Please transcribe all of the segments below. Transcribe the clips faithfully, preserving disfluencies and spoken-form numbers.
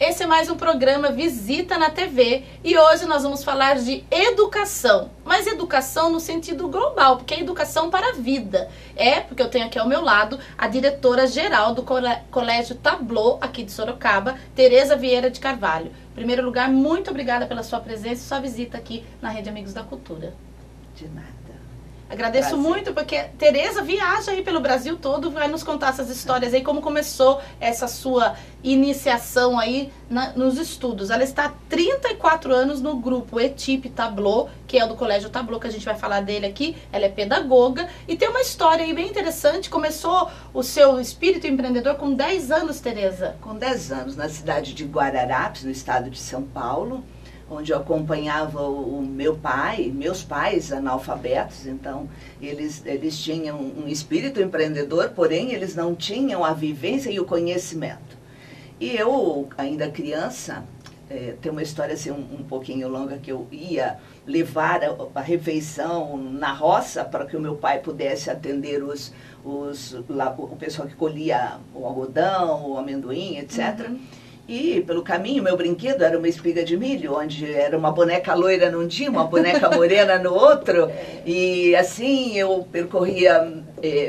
esse é mais um programa Visita na T V e hoje nós vamos falar de educação, mas educação no sentido global, porque é educação para a vida. É, porque eu tenho aqui ao meu lado a diretora-geral do Colégio Tableau, aqui de Sorocaba, Tereza Vieira de Carvalho. Em primeiro lugar, muito obrigada pela sua presença e sua visita aqui na Rede Amigos da Cultura. De nada. Agradeço Prazer. muito, porque Tereza viaja aí pelo Brasil todo, vai nos contar essas histórias aí, como começou essa sua iniciação aí na, nos estudos. Ela está há trinta e quatro anos no grupo Equipe Tableau, que é o do Colégio Tableau, que a gente vai falar dele aqui. Ela é pedagoga e tem uma história aí bem interessante. Começou o seu espírito empreendedor com dez anos, Tereza? Com dez anos, na cidade de Guararapes, no estado de São Paulo, onde eu acompanhava o, o meu pai, meus pais analfabetos, então eles, eles tinham um espírito empreendedor, porém eles não tinham a vivência e o conhecimento. E eu, ainda criança, é, tem uma história assim um, um pouquinho longa, que eu ia levar a, a refeição na roça para que o meu pai pudesse atender os, os, lá, o pessoal que colhia o algodão, o amendoim, etcétera. Uhum. E pelo caminho, meu brinquedo era uma espiga de milho, onde era uma boneca loira num dia, uma boneca morena no outro. E assim eu percorria é,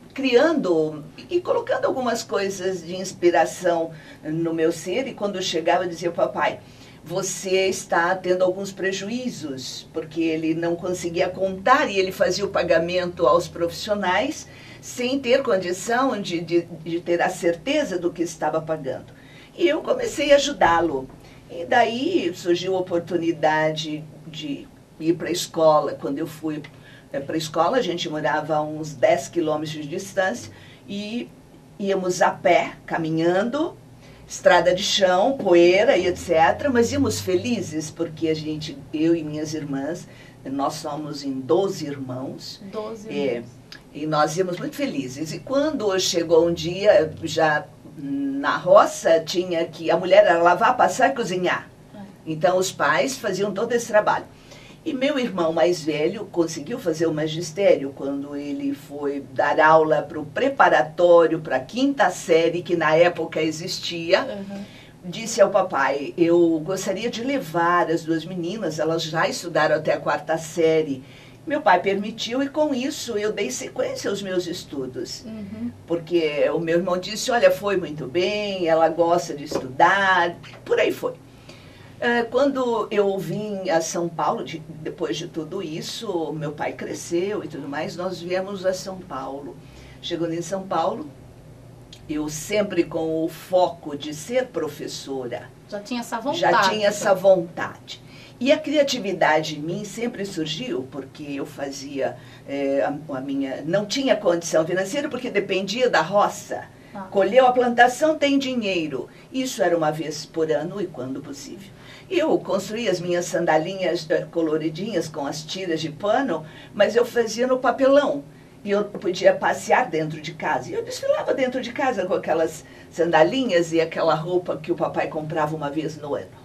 criando e colocando algumas coisas de inspiração no meu ser. E quando eu chegava, eu dizia: papai, você está tendo alguns prejuízos, porque ele não conseguia contar e ele fazia o pagamento aos profissionais sem ter condição de, de, de ter a certeza do que estava pagando. E eu comecei a ajudá-lo. E daí surgiu a oportunidade de ir para a escola. Quando eu fui para a escola, a gente morava a uns dez quilômetros de distância e íamos a pé, caminhando, estrada de chão, poeira e etcétera. Mas íamos felizes porque a gente, eu e minhas irmãs, nós somos em doze irmãos. doze é, irmãos. E nós íamos muito felizes. E quando chegou um dia, já na roça, tinha que a mulher era lavar, passar e cozinhar. Então os pais faziam todo esse trabalho. E meu irmão mais velho conseguiu fazer o magistério quando ele foi dar aula para o preparatório, para a quinta série, que na época existia. Uhum. Disse ao papai: eu gostaria de levar as duas meninas, elas já estudaram até a quarta série. Meu pai permitiu e com isso eu dei sequência aos meus estudos. Uhum. Porque o meu irmão disse: olha, foi muito bem, ela gosta de estudar, por aí foi. Quando eu vim a São Paulo, de, depois de tudo isso, meu pai cresceu e tudo mais, nós viemos a São Paulo. Chegando em São Paulo, eu sempre com o foco de ser professora. Já tinha essa vontade. Já tinha essa vontade. E a criatividade em mim sempre surgiu, porque eu fazia, é, a, a minha, não tinha condição financeira, porque dependia da roça. Ah. Colheu a plantação, tem dinheiro. Isso era uma vez por ano e quando possível. Eu construía as minhas sandalinhas coloridinhas com as tiras de pano, mas eu fazia no papelão. E eu podia passear dentro de casa. E eu desfilava dentro de casa com aquelas sandalinhas e aquela roupa que o papai comprava uma vez no ano.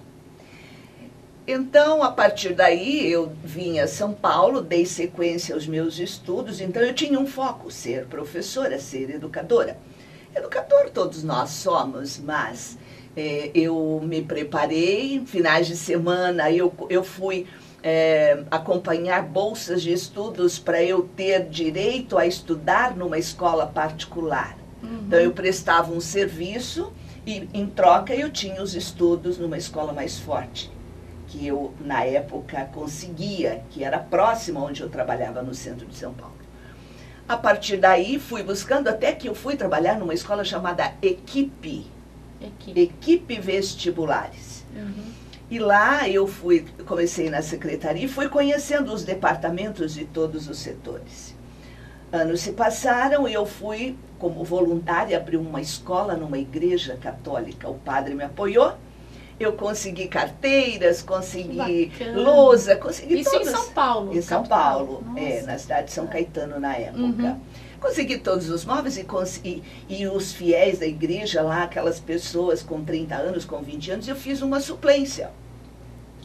Então, a partir daí, eu vim a São Paulo, dei sequência aos meus estudos, então eu tinha um foco: ser professora, ser educadora. Educador todos nós somos, mas é, eu me preparei, finais de semana eu, eu fui é, acompanhar bolsas de estudos para eu ter direito a estudar numa escola particular. Uhum. Então, eu prestava um serviço e, em troca, eu tinha os estudos numa escola mais forte, que eu, na época, conseguia, que era próxima onde eu trabalhava, no centro de São Paulo. A partir daí, fui buscando até que eu fui trabalhar numa escola chamada Equipe. Equipe, Equipe Vestibulares. Uhum. E lá eu fui, comecei na secretaria e fui conhecendo os departamentos de todos os setores. Anos se passaram e eu fui, como voluntária, abrir uma escola numa igreja católica. O padre me apoiou. Eu consegui carteiras, consegui lousa, consegui Isso todas. Isso em São Paulo? Em São Paulo, é, na cidade de São Caetano na época. Uhum. Consegui todos os móveis e, consegui, e os fiéis da igreja lá, aquelas pessoas com trinta anos, com vinte anos, eu fiz uma suplência.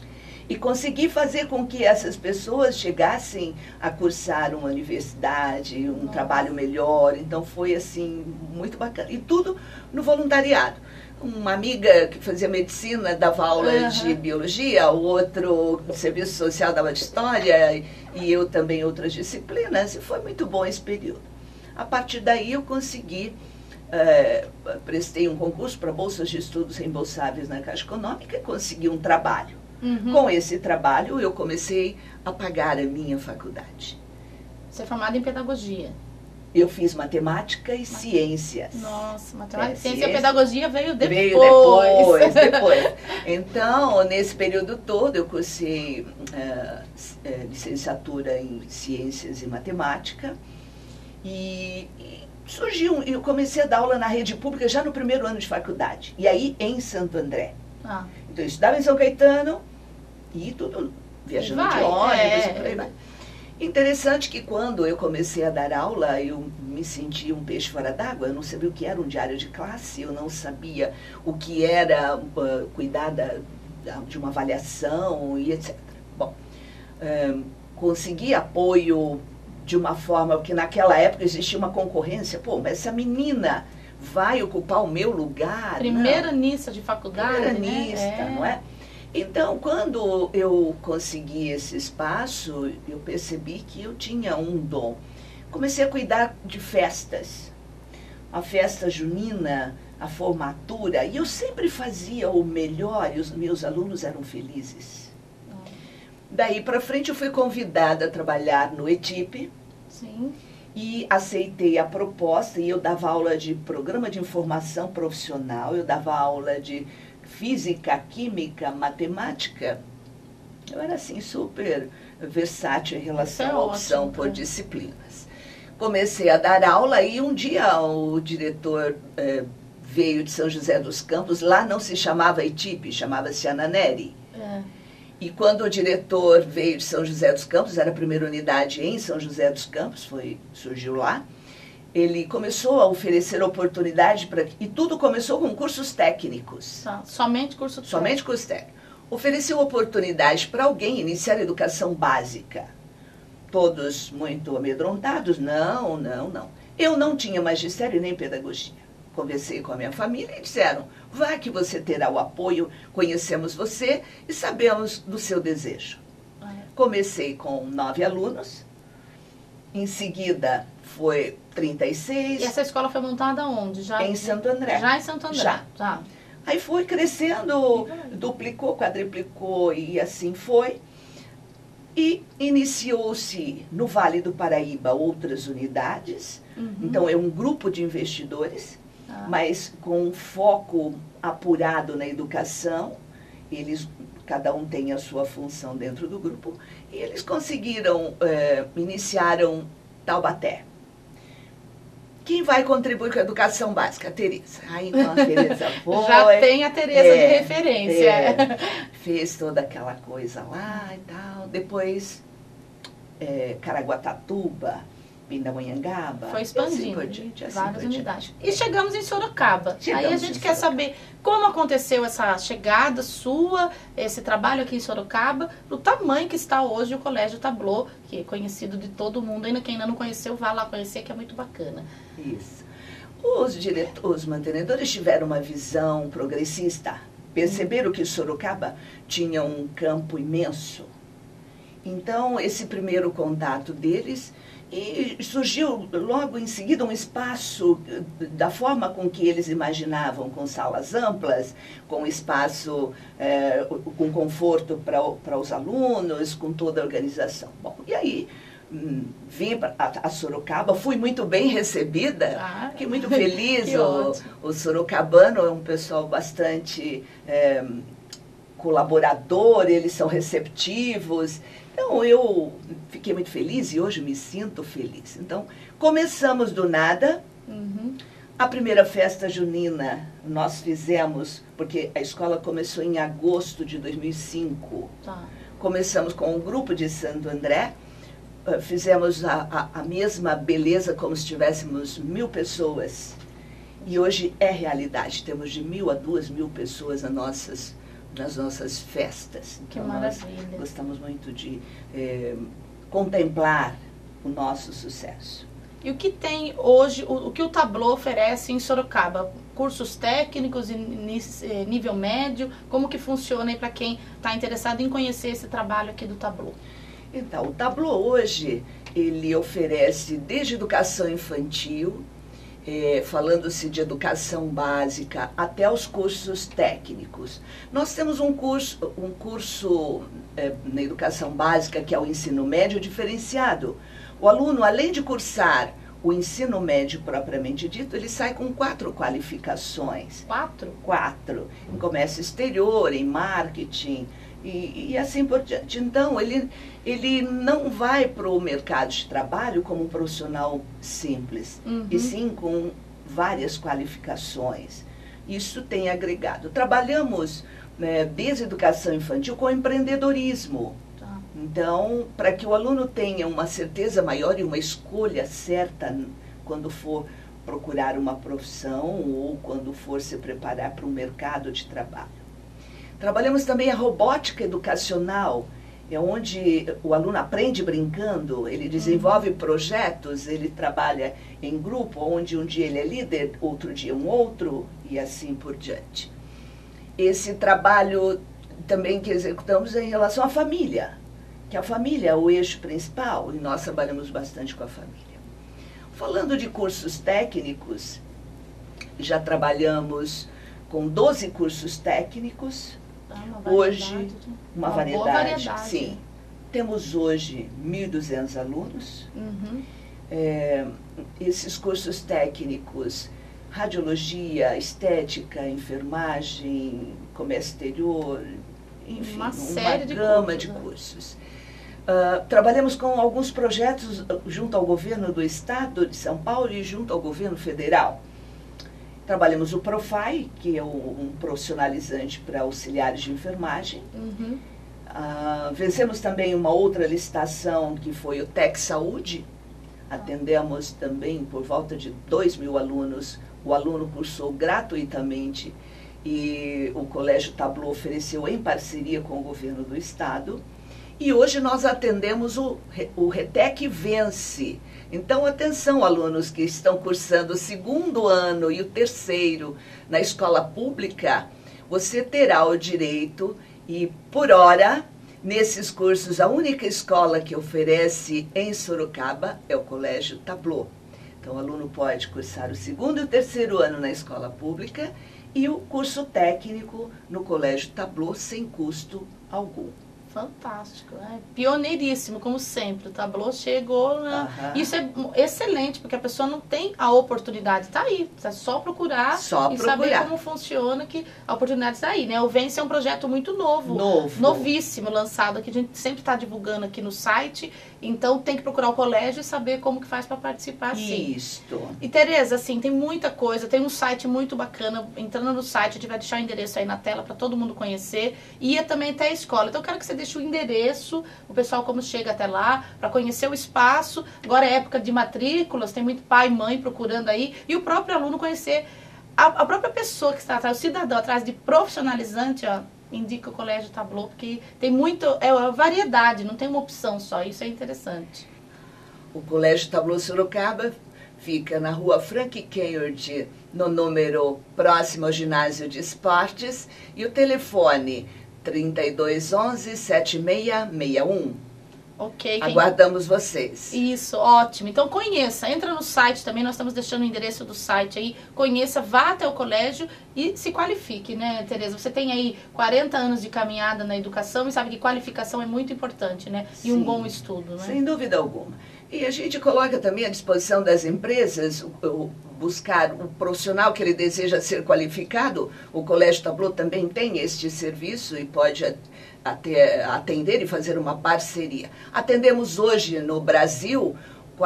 e consegui fazer com que essas pessoas chegassem a cursar uma universidade, um Nossa. trabalho melhor. Então foi assim, muito bacana. E tudo no voluntariado. Uma amiga que fazia medicina dava aula uhum. de biologia, o outro serviço social dava de história, e eu também outras disciplinas, e foi muito bom esse período. A partir daí eu consegui, é, prestei um concurso para bolsas de estudos reembolsáveis na Caixa Econômica e consegui um trabalho. Uhum. Com esse trabalho eu comecei a pagar a minha faculdade. Você é formada em pedagogia? Eu fiz matemática e Mat... ciências. Nossa, matemática, é, ciência e pedagogia veio depois. Veio depois, depois. Então, nesse período todo, eu cursei uh, uh, licenciatura em ciências e matemática. E, e surgiu, eu comecei a dar aula na rede pública já no primeiro ano de faculdade. E aí, em Santo André. Ah. Então, eu estudava em São Caetano e tudo, viajando vai, de ônibus é, e por aí vai. Interessante que quando eu comecei a dar aula, eu me sentia um peixe fora d'água. Eu não sabia o que era um diário de classe, eu não sabia o que era uh, cuidar da, de uma avaliação e etcétera. Bom, um, consegui apoio de uma forma, porque naquela época existia uma concorrência. Pô, mas essa menina vai ocupar o meu lugar? Primeira nista de faculdade, Primeira nista, né? não é? Então, quando eu consegui esse espaço, eu percebi que eu tinha um dom. Comecei a cuidar de festas. A festa junina, a formatura, e eu sempre fazia o melhor e os meus alunos eram felizes. Daí para frente eu fui convidada a trabalhar no E T I P. Sim. E aceitei a proposta e eu dava aula de programa de informação profissional, eu dava aula de física, química, matemática. Eu era assim super versátil em relação à opção por disciplinas. Comecei a dar aula e um dia o diretor eh, veio de São José dos Campos, lá não se chamava E T I P, chamava-se Ananeri. É. E quando o diretor veio de São José dos Campos, era a primeira unidade em São José dos Campos, foi, surgiu lá, ele começou a oferecer oportunidade para... E tudo começou com cursos técnicos. Tá, somente curso técnico. Somente curso técnico. Ofereceu oportunidade para alguém iniciar a educação básica. Todos muito amedrontados. Não, não, não. Eu não tinha magistério nem pedagogia. Conversei com a minha família e disseram, vá que você terá o apoio, conhecemos você e sabemos do seu desejo. Ah, é. Comecei com nove alunos, em seguida foi trinta e seis. E essa escola foi montada onde? Já em Santo André. Já em Santo André? Já. Tá. Aí foi crescendo, duplicou, quadriplicou e assim foi. E iniciou-se no Vale do Paraíba outras unidades. Uhum. Então é um grupo de investidores, ah. mas com um foco apurado na educação. Eles, cada um tem a sua função dentro do grupo. E eles conseguiram, eh, iniciaram Taubaté. Quem vai contribuir com a educação básica? A Tereza. Aí então a Tereza foi. Já tem a Tereza é, de referência. É, fez toda aquela coisa lá e tal. Depois, é, Caraguatatuba, Pindamonhangaba. Foi expandindo, assim diante, assim várias unidades. E chegamos em Sorocaba. Chegamos Aí a gente quer saber como aconteceu essa chegada sua, esse trabalho aqui em Sorocaba, o tamanho que está hoje o Colégio Tablô, que é conhecido de todo mundo. Ainda quem ainda não conheceu, vá lá conhecer, que é muito bacana. Isso. Os, diretores, os mantenedores tiveram uma visão progressista. Perceberam que Sorocaba tinha um campo imenso. Então, esse primeiro contato deles... E surgiu logo em seguida um espaço da forma com que eles imaginavam, com salas amplas, com espaço, é, com conforto para os alunos, com toda a organização. Bom, e aí hum, vim para a Sorocaba, fui muito bem recebida, ah, fiquei muito feliz. o, o sorocabano é um pessoal bastante é, colaborador, eles são receptivos. Então, eu fiquei muito feliz e hoje me sinto feliz. Então, começamos do nada. Uhum. A primeira festa junina nós fizemos, porque a escola começou em agosto de dois mil e cinco. Tá. Começamos com um grupo de Santo André. Uh, fizemos a, a, a mesma beleza como se tivéssemos mil pessoas. E hoje é realidade. Temos de mil a duas mil pessoas nas nossas nas nossas festas. Que então, maravilha. Nós gostamos muito de é, contemplar o nosso sucesso. E o que tem hoje, o, o que o Tableau oferece em Sorocaba? Cursos técnicos, nível médio, como que funciona aí para quem está interessado em conhecer esse trabalho aqui do Tableau? Então, o Tableau hoje, ele oferece desde educação infantil, é, falando-se de educação básica, até os cursos técnicos. Nós temos um curso, um curso é, na educação básica, que é o ensino médio diferenciado. O aluno, além de cursar o ensino médio propriamente dito, ele sai com quatro qualificações. Quatro? Quatro. Em comércio exterior, em marketing e, e assim por diante. Então, ele, ele não vai para o mercado de trabalho como um profissional simples, uhum. e sim com várias qualificações. Isso tem agregado. Trabalhamos, né, desde a educação infantil com empreendedorismo. Então, para que o aluno tenha uma certeza maior e uma escolha certa quando for procurar uma profissão ou quando for se preparar para um mercado de trabalho. Trabalhamos também a robótica educacional, é onde o aluno aprende brincando, ele desenvolve uhum. projetos, ele trabalha em grupo, onde um dia ele é líder, outro dia um outro e assim por diante. Esse trabalho também que executamos é em relação à família. Que a família é o eixo principal e nós trabalhamos bastante com a família. Falando de cursos técnicos, já trabalhamos com doze cursos técnicos. Ah, uma variedade, hoje, uma, uma variedade, boa variedade. Sim. Temos hoje mil e duzentos alunos. Uhum. É, esses cursos técnicos, radiologia, estética, enfermagem, comércio exterior, enfim, uma, série uma gama de cursos. De cursos. Uh, trabalhamos com alguns projetos junto ao governo do estado de São Paulo e junto ao governo federal. Trabalhamos o Profai, que é um profissionalizante para auxiliares de enfermagem. Uhum. Uh, vencemos também uma outra licitação que foi o Tec Saúde. Atendemos também por volta de dois mil alunos. O aluno cursou gratuitamente e o Colégio Tableau ofereceu em parceria com o governo do estado. E hoje nós atendemos o, o Retec Vence. Então, atenção, alunos que estão cursando o segundo ano e o terceiro na escola pública, você terá o direito e, por hora, nesses cursos, a única escola que oferece em Sorocaba é o Colégio Tableau. Então, o aluno pode cursar o segundo e o terceiro ano na escola pública e o curso técnico no Colégio Tableau sem custo algum. Fantástico, né? Pioneiríssimo, como sempre. O Tableau chegou, né? Uhum. Isso é excelente, porque a pessoa não tem a oportunidade, está aí. É só procurar só e procurar. saber como funciona, que a oportunidade está aí, né? O Vence é um projeto muito novo, novo. novíssimo, lançado aqui. A gente sempre está divulgando aqui no site, então tem que procurar o colégio e saber como que faz para participar, sim. Isto. E, Tereza, assim, tem muita coisa, tem um site muito bacana. Entrando no site, a gente vai deixar o endereço aí na tela para todo mundo conhecer. E ia também até a escola. Então, eu quero que você deixe o endereço, o pessoal como chega até lá, para conhecer o espaço. Agora é época de matrículas, tem muito pai e mãe procurando aí, e o próprio aluno conhecer a, a própria pessoa que está atrás, o cidadão atrás de profissionalizante, ó, indica o Colégio Tableau, porque tem muito, é uma variedade, não tem uma opção só, isso é interessante. O Colégio Tableau Sorocaba fica na rua Frank Kennedy, no número próximo ao ginásio de esportes, e o telefone trinta e dois onze, setenta e seis sessenta e um. Ok. Aguardamos quem... vocês. Isso, ótimo. Então conheça, entra no site também, nós estamos deixando o endereço do site aí, conheça, vá até o colégio e se qualifique, né, Tereza? Você tem aí quarenta anos de caminhada na educação e sabe que qualificação é muito importante, né? E Sim, um bom estudo, né? Sem dúvida alguma. E a gente coloca também à disposição das empresas o, o, buscar o profissional que ele deseja ser qualificado. O Colégio Tableau também tem este serviço e pode até atender e fazer uma parceria. Atendemos hoje no Brasil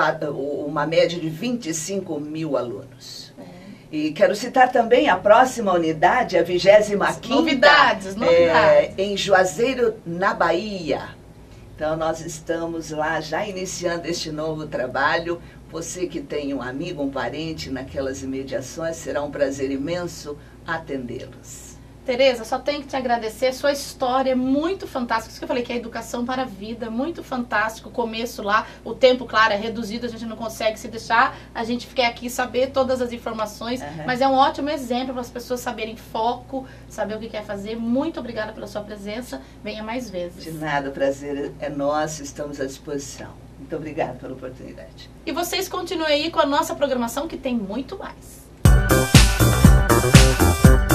uma média de vinte e cinco mil alunos. É. E quero citar também a próxima unidade, a vigésima quinta. Novidades, novidades. É, em Juazeiro, na Bahia. Então, nós estamos lá já iniciando este novo trabalho. Você que tem um amigo, um parente naquelas imediações, será um prazer imenso atendê-los. Tereza, só tenho que te agradecer, sua história é muito fantástica, isso que eu falei que é educação para a vida, muito fantástico, o começo lá, o tempo, claro, é reduzido, a gente não consegue se deixar, a gente quer aqui saber todas as informações, uhum. mas é um ótimo exemplo para as pessoas saberem foco, saber o que quer fazer. Muito obrigada pela sua presença, venha mais vezes. De nada, o prazer é nosso, estamos à disposição. Muito obrigada pela oportunidade. E vocês continuem aí com a nossa programação que tem muito mais.